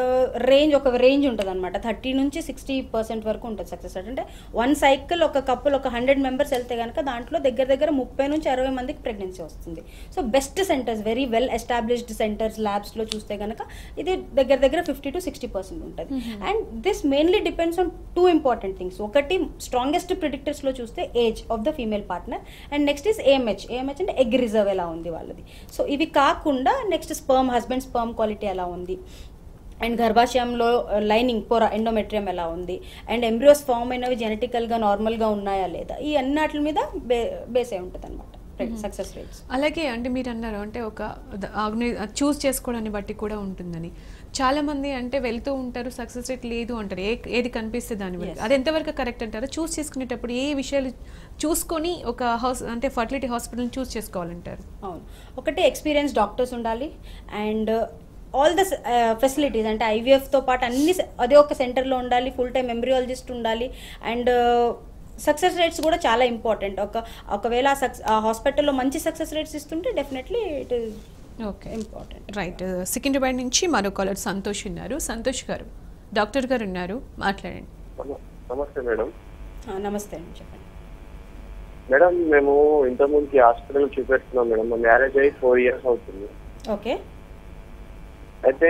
ఒక రేంజ్ ఉంటుంది అనమాట. 30 నుంచి 60% వరకు ఉంటుంది సక్సెస్ రేట్. అంటే 1 cycle ఒక కపుల్ ఒక 100 members వెళ్తే కనుక దాంట్లో దగ్గర 30 నుంచి 60 మందికి ప్రెగ్నెన్సీ వస్తుంది. So best centres, very well established centres, ల్యాబ్స్లో చూస్తే కనుక ఇది దగ్గర 50 to 60% ఉంటుంది. And this mainly depends on 2 important things. ఒకటి స్ట్రాంగెస్ట్ ప్రిడిక్టర్స్లో చూస్తే age of the female partner, and next is AMH అంటే ఎగ్ రిజర్వ్ ఎలా ఉంది వాళ్ళది. సో ఇవి కాకుండా నెక్స్ట్ హస్బెండ్ స్పర్మ్ క్వాలిటీ ఎలా ఉంది, అండ్ గర్భాశయంలో లైనింగ్ పొర ఎండోమెట్రియం ఎలా ఉంది, అండ్ ఎంబ్రియోస్ ఫామ్ అయినవి జెనెటికల్గా నార్మల్గా ఉన్నాయా లేదా, ఈ అన్నిటి మీద బేస్ అయి ఉంటుంది అనమాట సక్సెస్ రేట్స్. అలాగే అంటే మీరు అన్నారు అంటే ఒక చూస్ చేసుకోవడాన్ని బట్టి కూడా ఉంటుందని. చాలా మంది అంటే వెళ్తూ ఉంటారు, సక్సెస్ రేట్ లేదు అంటారు, ఏది కనిపిస్తే దాని వరకు. అది ఎంతవరకు కరెక్ట్ అంటారు? చూస్ చేసుకునేటప్పుడు ఏ విషయాలు చూసుకొని ఒక అంటే ఫర్టిలిటీ హాస్పిటల్ని చూస్ చేసుకోవాలంటారు? అవును, ఒకటి ఎక్స్పీరియన్స్ డాక్టర్స్ ఉండాలి, అండ్ ఆల్ ద ఫెసిలిటీస్ అంటే ఐవీఎఫ్తో పాటు అన్ని అదే ఒక సెంటర్లో ఉండాలి, ఫుల్ టైం ఎంబ్రియాలజిస్ట్ ఉండాలి, అండ్ సక్సెస్ రేట్స్ కూడా చాలా ఇంపార్టెంట్. ఒకవేళ ఆ హాస్పిటల్లో మంచి సక్సెస్ రేట్స్ ఇస్తుంటే definitely it is okay important. Right, Secunderabad నుంచి మరో కాలర్ సంతోష్ ఉన్నారు. సంతోష్ గారు, డాక్టర్ గారు ఉన్నారు, మాట్లాడండి. నమస్తే మేడం. నమస్తే అండి, చెప్పండి మేడం. మేము ఇంతకుముందుకి హాస్పిటల్ చూపెడుతున్నాం మేడం. మా మ్యారేజ్ అయ్యి 4 years అవుతుంది. ఓకే. అయితే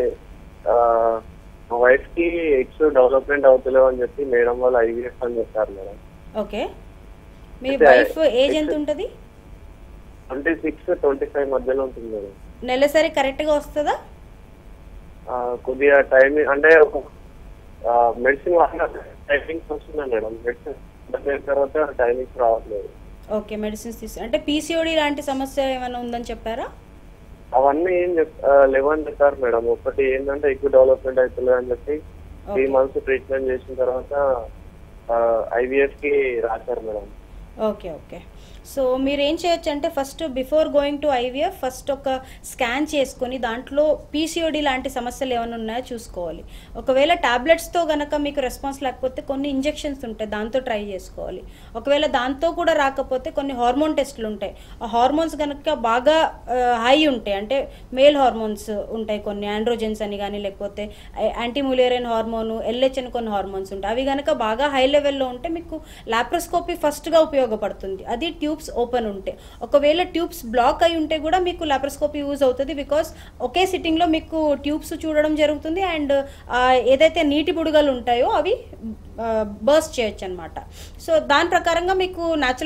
మా వైఫ్ కి ఎగ్స్ డెవలప్మెంట్ అవుతలేవు అని చెప్పి మేడం వాళ్ళు ఐవీఎఫ్ అని చెప్పారు మేడం. ఓకే. మీ వైఫ్ ఏజ్ ఎంత ఉంటుంది? 26-25 మధ్యలో ఉంటుంది మేడం. నెలసరి కరెక్ట్ గా వస్తుందా? కొద్దిగా టైమింగ్ అంటే మెడిసిన్ టైమింగ్స్ వస్తున్నాయి మేడం. మెడిసిన్ తర్వాత టైమింగ్స్ రావట్లేదు. ఓకే, మెడిసిన్స్ అంటే పీసీఓడి లాంటి సమస్య ఏమైనా ఉందని చెప్పారా? అవన్నీ ఏం లేవని చెప్పారు మేడం. ఒకటి ఏంటంటే ఎక్కువ డెవలప్మెంట్ అవుతుంది అని చెప్పి 3 months ట్రీట్మెంట్ చేసిన తర్వాత ఐవీఎఫ్ కి రాశారు మేడం. Okay okay. సో మీరు ఏం చేయొచ్చు అంటే first before going to IVF first ఒక స్కాన్ చేసుకొని దాంట్లో పీసీఓడి లాంటి సమస్యలు ఏమైనా ఉన్నాయో చూసుకోవాలి. ఒకవేళ టాబ్లెట్స్తో కనుక మీకు రెస్పాన్స్ లేకపోతే కొన్ని ఇంజెక్షన్స్ ఉంటాయి, దాంతో ట్రై చేసుకోవాలి. ఒకవేళ దాంతో కూడా రాకపోతే కొన్ని హార్మోన్ టెస్టులు ఉంటాయి. ఆ హార్మోన్స్ కనుక బాగా హై ఉంటాయి, అంటే మేల్ హార్మోన్స్ ఉంటాయి కొన్ని, ఆండ్రోజెన్స్ అని కానీ లేకపోతే యాంటీములేరియన్ హార్మోను, ఎల్హెచ్ అని కొన్ని హార్మోన్స్ ఉంటాయి. అవి కనుక బాగా హై లెవెల్లో ఉంటే మీకు లాప్రోస్కోపీ ఫస్ట్గా ఉపయోగపడుతుంది. అది ట్యూబ్స్ ఓపెన్ ఉంటే. ఒకవేళ ట్యూబ్స్ బ్లాక్ అయి ఉంటే కూడా మీకు లాప్రోస్కోపీ యూజ్ అవుతుంది, బికాస్ ఒకే సిట్టింగ్లో మీకు ట్యూబ్స్ చూడడం జరుగుతుంది అండ్ ఏదైతే నీటి బుడగలు ఉంటాయో అవి బర్స్ట్ చేయొచ్చు అనమాట. సో దాని ప్రకారంగా మీకు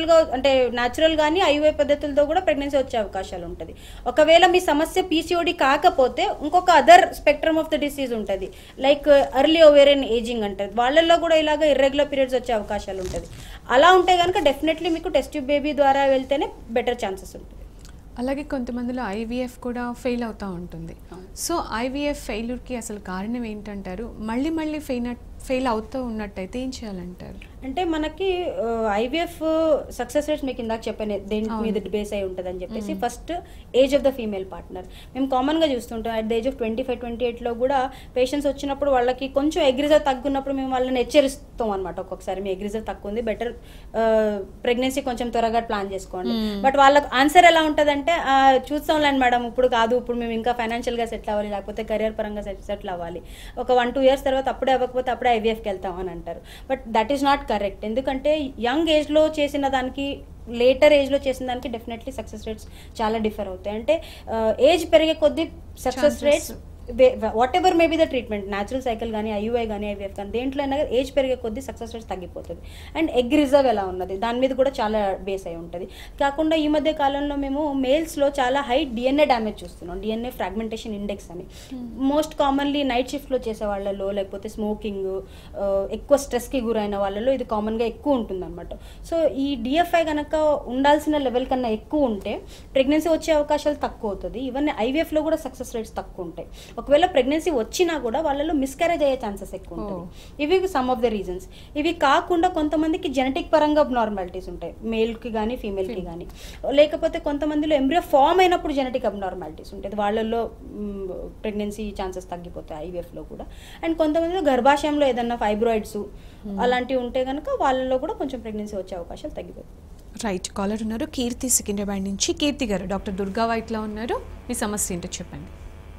న్యాచురల్ కానీ ఐవీఎఫ్ పద్ధతులతో కూడా ప్రెగ్నెన్సీ వచ్చే అవకాశాలు ఉంటుంది. ఒకవేళ మీ సమస్య పీసీఓడి కాకపోతే ఇంకొక other spectrum of the disease ఉంటుంది, లైక్ ఎర్లీ ఓవేరియన్ ఏజింగ్ అంటారు, వాళ్ళల్లో కూడా ఇలాగ ఇర్రెగ్యులర్ పీరియడ్స్ వచ్చే అవకాశాలు ఉంటుంది. అలా ఉంటే కనుక డెఫినెట్లీ మీకు టెస్ట్ ట్యూబ్ బేబీ ద్వారా వెళ్తేనే బెటర్ ఛాన్సెస్ ఉంటుంది. అలాగే కొంతమందిలో ఐవీఎఫ్ కూడా ఫెయిల్ అవుతూ ఉంటుంది. సో ఐవీఎఫ్ ఫెయిల్యూర్కి అసలు కారణం ఏంటంటారు? మళ్ళీ ఫెయిల్ అవుతూ ఉన్నట్టయితే ఏం చేయాలంటారు? అంటే మనకి ఐవీఎఫ్ సక్సెస్ రేట్స్ మీకు ఇందాక చెప్పాను దేని మీద బేస్ అయి ఉంటుంది అని చెప్పేసి. First age of the female partner. మేము కామన్గా చూస్తుంటాం అట్ ద ఏజ్ ఆఫ్ 25-28లో కూడా పేషెంట్స్ వచ్చినప్పుడు వాళ్ళకి కొంచెం ఎగ్ రిజర్వ్ తగ్గున్నప్పుడు మేము వాళ్ళని హెచ్చరిస్తాం అనమాట. ఒక్కొక్కసారి మీ ఎగ్ రిజర్వ్ తక్కువ ఉంది, బెటర్ ప్రెగ్నెన్సీ కొంచెం త్వరగా ప్లాన్ చేసుకోండి. బట్ వాళ్ళకి ఆన్సర్ ఎలా ఉంటుందంటే చూస్తాంలేండి మేడం, ఇప్పుడు కాదు, ఇప్పుడు మేము ఇంకా ఫైనాన్షియల్గా సెటిల్ అవ్వాలి, లేకపోతే కెరియర్ పరంగా సెటిల్ అవ్వాలి, ఒక 1-2 years తర్వాత అప్పుడే అవ్వకపోతే అప్పుడే ఐవీఎఫ్కి వెళ్తాం అని అంటారు. But that is not correct. ఎందుకంటే యంగ్ ఏజ్లో చేసిన దానికి లేటర్ ఏజ్లో చేసిన దానికి డెఫినెట్లీ సక్సెస్ రేట్స్ చాలా డిఫర్ అవుతాయి. అంటే ఏజ్ పెరిగే కొద్దీ success rates whatever may be the treatment, natural cycle కానీ ఐయుఐ కానీ ఐవీఎఫ్ కానీ దేంట్లో అయినా ఏజ్ పెరిగే కొద్దీ సక్సెస్ రేట్స్ తగ్గిపోతుంది. అండ్ ఎగ్ రిజర్వ్ ఎలా ఉన్నది దాని మీద కూడా చాలా బేస్ అయి ఉంటుంది. కాకుండా ఈ మధ్య కాలంలో మేము మేల్స్లో చాలా హై డిఎన్ఏ డ్యామేజ్ చూస్తున్నాం, డిఎన్ఏ ఫ్రాగ్మెంటేషన్ ఇండెక్స్ అని. మోస్ట్ కామన్లీ నైట్ షిఫ్ట్లో చేసే వాళ్ళలో, లేకపోతే స్మోకింగ్, ఎక్కువ స్ట్రెస్కి గురైన వాళ్ళలో ఇది కామన్గా ఎక్కువ ఉంటుంది అనమాట. సో ఈ డిఎఫ్ఐ కనుక ఉండాల్సిన లెవెల్ కన్నా ఎక్కువ ఉంటే ప్రెగ్నెన్సీ వచ్చే అవకాశాలు తక్కువ అవుతుంది. ఈవెన్ ఐవీఎఫ్లో కూడా సక్సెస్ రేట్స్ తక్కువ ఉంటాయి. ఒకవేళ ప్రెగ్నెన్సీ వచ్చినా కూడా వాళ్ళలో మిస్క్యారేజ్ అయ్యే ఛాన్సెస్ ఎక్కువ ఉంటుంది. ఇవి సమ్ ఆఫ్ ద రీజన్స్. ఇవి కాకుండా కొంతమందికి జెనెటిక్ పరంగా అబ్నార్మాలిటీస్ ఉంటాయి, మేల్కి కానీ ఫీమేల్కి కానీ. లేకపోతే కొంతమందిలో ఎంబ్రియో ఫామ్ అయినప్పుడు జెనెటిక్ అబ్నార్మాలిటీస్ ఉంటుంది, వాళ్ళల్లో ప్రెగ్నెన్సీ ఛాన్సెస్ తగ్గిపోతాయి ఐవీఎఫ్లో కూడా. అండ్ కొంతమందిలో గర్భాశయంలో ఏదన్నా ఫైబ్రాయిడ్స్ అలాంటివి ఉంటే కనుక వాళ్ళలో కూడా కొంచెం ప్రెగ్నెన్సీ వచ్చే అవకాశాలు తగ్గిపోతాయి. రైట్, కాలర్ ఉన్నారు కీర్తి సికింద్రాబాద్ నుంచి. కీర్తి గారు, డాక్టర్ దుర్గా వైట్లా ఉన్నారు, మీ సమస్య ఏంటో చెప్పండి.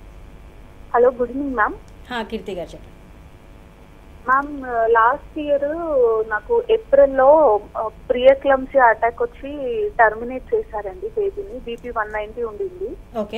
Hello, good evening ma'am. Keerthi గారు చెప్పండి. మ్యామ్, లాస్ట్ ఇయర్ నాకు ఏప్రిల్లో ప్రియక్లమ్సీ అటాక్ వచ్చి టర్మినేట్ చేశారండి బేబీని. బీపీ 190 ఉండింది. ఓకే.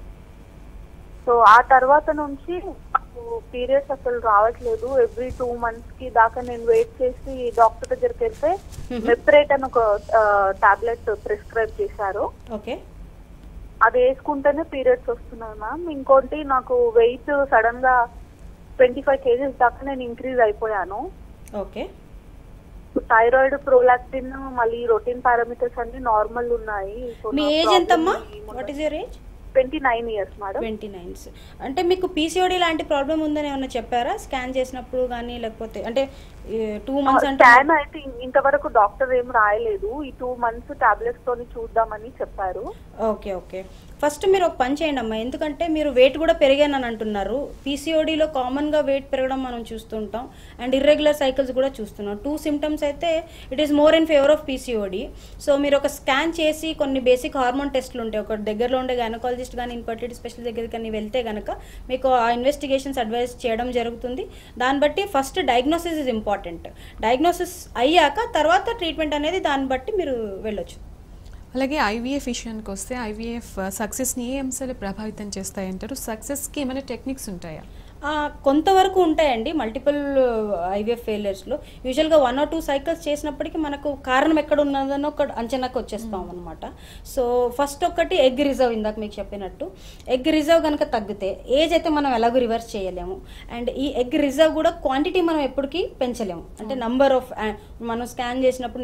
సో ఆ తర్వాత నుంచి పీరియడ్స్ అసలు రావట్లేదు. ఎవ్రీ 2 months దాకా నేను వెయిట్ చేసి డాక్టర్ దగ్గరికి వెళ్తే మెప్రేట్ అని ఒక టాబ్లెట్ ప్రిస్క్రైబ్ చేశారు. ఓకే. అది వేసుకుంటేనే పీరియడ్స్ వస్తున్నాయి మ్యామ్. ఇంకోటి, నాకు వెయిట్ సడన్ గా 25 kgs దాకా నేను ఇంక్రీజ్ అయిపోయాను. ఓకే. థైరాయిడ్, ప్రోలాక్టిన్, మళ్ళీ రొటీన్ పారామీటర్స్ అన్ని నార్మల్ ఉన్నాయి. మీ ఏజ్ ఎంతమ్మా? What is your age? 29 years madam. 29. అంటే మీకు పీసీఓడి లాంటి ప్రాబ్లం ఉందని ఏమన్నా చెప్పారా స్కాన్ చేసినప్పుడు కానీ, లేకపోతే అంటే 2 months అంటే? స్కాన్ అయితే ఇంతవరకు డాక్టర్ ఏం రాయలేదు. ఈ 2 months టాబ్లెట్స్ తోని చూద్దామని చెప్పారు. Okay okay. ఫస్ట్ మీరు ఒక పని చేయండి అమ్మా, ఎందుకంటే మీరు వెయిట్ కూడా పెరిగానని అంటున్నారు. పీసీఓడిలో కామన్గా వెయిట్ పెరగడం మనం చూస్తుంటాం అండ్ ఇర్రెగ్యులర్ సైకిల్స్ కూడా చూస్తున్నాం. 2 symptoms అయితే it is more in favour of PCOD. So మీరు ఒక స్కాన్ చేసి కొన్ని బేసిక్ హార్మోన్ టెస్ట్లు ఉంటాయి, ఒక దగ్గరలో ఉండే గైనకాలజిస్ట్ కానీ ఇన్ఫర్టిలిటీ స్పెషలిస్ట్ దగ్గరికి కానీ వెళ్తే కనుక మీకు ఆ ఇన్వెస్టిగేషన్స్ అడ్వైస్ చేయడం జరుగుతుంది. దాన్ని బట్టి first diagnosis is important. Diagnosis అయ్యాక తర్వాత ట్రీట్మెంట్ అనేది దాన్ని బట్టి మీరు వెళ్ళొచ్చు. అలాగే ఐవీఎఫ్ విషయానికి వస్తే ఐవీఎఫ్ సక్సెస్ని ఏ అంశాలు ప్రభావితం చేస్తాయంటారు? సక్సెస్కి ఏమైనా టెక్నిక్స్ ఉంటాయా? కొంతవరకు ఉంటాయండి. మల్టిపుల్ ఐవీఎఫ్ ఫెయిలియర్స్లో యూజువల్గా 1 or 2 cycles చేసినప్పటికీ మనకు కారణం ఎక్కడ ఉన్నదని ఒక అంచనాకు వచ్చేస్తాం అనమాట. సో ఫస్ట్ ఒకటి ఎగ్ రిజర్వ్. ఇందాక మీకు చెప్పినట్టు ఎగ్ రిజర్వ్ కనుక తగ్గితే ఏజ్ అయితే మనం ఎలాగో రివర్స్ చేయలేము. అండ్ ఈ ఎగ్ రిజర్వ్ కూడా క్వాంటిటీ మనం ఎప్పటికీ పెంచలేము. అంటే నంబర్ ఆఫ్ మనం స్కాన్ చేసినప్పుడు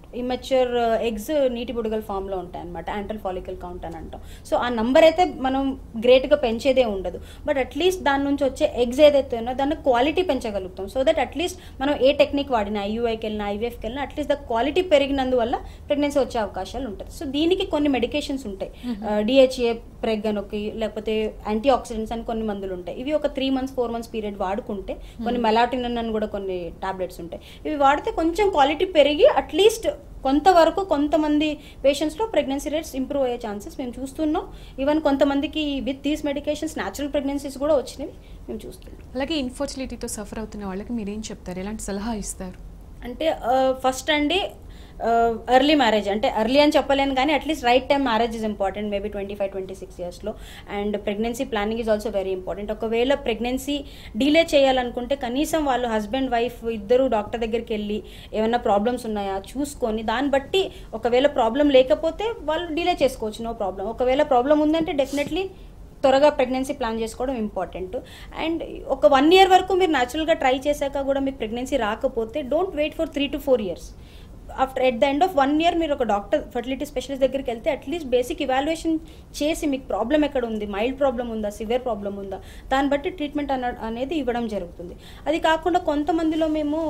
ఇమ్మెచ్యూర్ ఎగ్స్ నీటి బుడగల ఫామ్లో ఉంటాయి అనమాట, యాంటల్ ఫాలికల్ కౌంట్ అని అంటాం. సో ఆ నంబర్ అయితే మనం గ్రేట్గా పెంచేదే ఉండదు, బట్ అట్లీస్ట్ దాని నుంచి వచ్చే ఎగ్స్ ఏదైతే ఉన్నో దాన్ని క్వాలిటీ పెంచగలుగుతాం. సో దట్ అట్లీస్ట్ మనం ఏ టెక్నిక్ వాడినా, ఐయుఐకి వెళ్ళినా ఐవీఎఫ్కి వెళ్ళినా అట్లీస్ట్ ద క్వాలిటీ పెరిగినందువల్ల ప్రెగ్నెన్సీ వచ్చే అవకాశాలు ఉంటుంది. సో దీనికి కొన్ని మెడికేషన్స్ ఉంటాయి, డిహెచ్ఏ ప్రెగ్ అని, లేకపోతే యాంటీ ఆక్సిడెంట్స్ అని కొన్ని మందులు ఉంటాయి. ఇవి ఒక 3 months 4 months పీరియడ్ వాడుకుంటే, కొన్ని మెలాటినిన్ అని కూడా కొన్ని టాబ్లెట్స్ ఉంటాయి, ఇవి వాడితే కొంచెం క్వాలిటీ పెరిగి అట్లీస్ట్ కొంతవరకు కొంతమంది పేషెంట్స్లో ప్రెగ్నెన్సీ రేట్స్ ఇంప్రూవ్ అయ్యే ఛాన్సెస్ మేము చూస్తున్నాం. ఈవెన్ కొంతమందికి with these medications natural pregnancies కూడా వచ్చినవి మేము చూస్తున్నాం. అలాగే ఇన్ఫర్టిలిటీతో సఫర్ అవుతున్న వాళ్ళకి మీరేం చెప్తారు, ఎలాంటి సలహా ఇస్తారు? అంటే ఫస్ట్ అండి ఎర్లీ మ్యారేజ్, అంటే ఎర్లీ అని చెప్పలేను కానీ at least right time marriage is important, maybe 25-26 yearsలో. And pregnancy planning is also very important. ఒకవేళ ప్రెగ్నెన్సీ డిలే చేయాలనుకుంటే కనీసం వాళ్ళు హస్బెండ్ వైఫ్ ఇద్దరు డాక్టర్ దగ్గరికి వెళ్ళి ఏమైనా ప్రాబ్లమ్స్ ఉన్నాయా చూసుకొని, దాన్ని బట్టి ఒకవేళ ప్రాబ్లం లేకపోతే వాళ్ళు డిలే చేసుకోవచ్చు, నో ప్రాబ్లం. ఒకవేళ ప్రాబ్లం ఉందంటే డెఫినెట్లీ త్వరగా ప్రెగ్నెన్సీ ప్లాన్ చేసుకోవడం ఇంపార్టెంట్. అండ్ ఒక 1 year వరకు మీరు న్యాచురల్గా ట్రై చేశాక కూడా మీకు ప్రెగ్నెన్సీ రాకపోతే don't wait for 3 to 4 years. After at the end of 1 year మీరు ఒక డాక్టర్ ఫర్టిలిటీ స్పెషలిస్ట్ దగ్గరికి వెళ్తే అట్లీస్ట్ బేసిక్ ఇవాల్యుయేషన్ చేసి మీకు ప్రాబ్లం ఎక్కడ ఉంది, మైల్డ్ ప్రాబ్లం ఉందా, సివియర్ ప్రాబ్లం ఉందా, దాన్ని బట్టి ట్రీట్మెంట్ అనేది ఇవ్వడం జరుగుతుంది. అది కాకుండా కొంతమందిలో మేము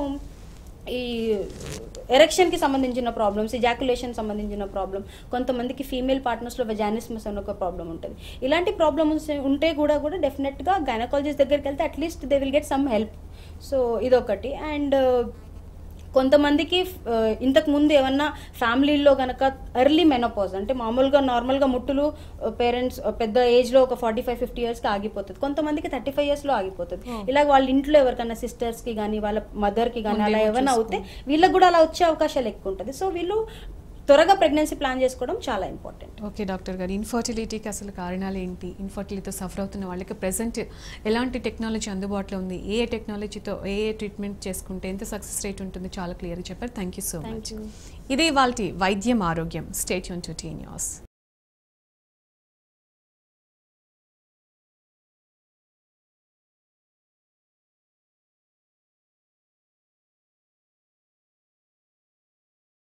ఈ ఎరెక్షన్కి సంబంధించిన ప్రాబ్లమ్స్, ఇజాక్యులేషన్ సంబంధించిన ప్రాబ్లం, కొంతమందికి ఫీమేల్ పార్ట్నర్స్లో వెజానిస్మస్ అనే ఒక ప్రాబ్లం ఉంటుంది. ఇలాంటి ప్రాబ్లమ్స్ ఉంటే కూడా డెఫినెట్గా గైనకాలజిస్ట్ దగ్గరికి వెళ్తే at least they will get some help. So ఇదొకటి. అండ్ కొంతమందికి ఇంతకు ముందు ఏమన్నా ఫ్యామిలీలో కనుక ఎర్లీ మెనోపాజ్, అంటే మామూలుగా నార్మల్గా ముట్టులు పేరెంట్స్ పెద్ద ఏజ్లో ఒక 45-50 yearsకి ఆగిపోతుంది, కొంతమందికి 35 yearsలో ఆగిపోతుంది. ఇలాగ వాళ్ళ ఇంట్లో ఎవరికైనా సిస్టర్స్కి కానీ వాళ్ళ మదర్కి కానీ అలా ఏమైనా అవుతే వీళ్ళకి కూడా అలా వచ్చే అవకాశాలు ఎక్కువ ఉంటుంది. సో వీళ్ళు త్వరగా ప్రెగ్నెన్సీ ప్లాన్ చేసుకోవడం చాలా ఇంపార్టెంట్. ఓకే డాక్టర్ గారు, ఇన్ఫర్టిలిటీకి అసలు కారణాలు ఏంటి, ఇన్ఫర్టిలిటీతో సఫర్ అవుతున్న వాళ్ళకి ప్రెసెంట్ ఎలాంటి టెక్నాలజీ అందుబాటులో ఉంది, ఏ టెక్నాలజీతో ఏ ట్రీట్మెంట్ చేసుకుంటే ఎంత సక్సెస్ రేట్ ఉంటుంది, చాలా క్లియర్గా చెప్పారు. Thank you so much. ఇది ఇవాల్టి వైద్యం ఆరోగ్యం. Stay tune to T news.